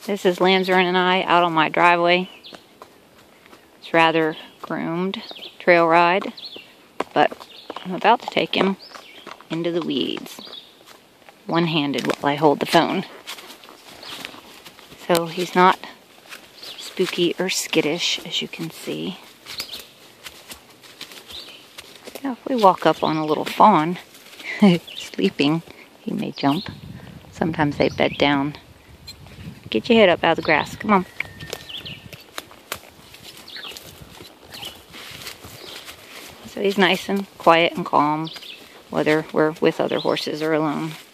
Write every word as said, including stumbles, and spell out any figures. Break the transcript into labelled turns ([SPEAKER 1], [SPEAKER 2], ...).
[SPEAKER 1] This is Landzerin and I out on my driveway. It's rather groomed trail ride, but I'm about to take him into the weeds, one-handed while I hold the phone. So he's not spooky or skittish, as you can see. Now if we walk up on a little fawn sleeping, he may jump. Sometimes they bed down. Get your head up out of the grass. Come on. So he's nice and quiet and calm, whether we're with other horses or alone.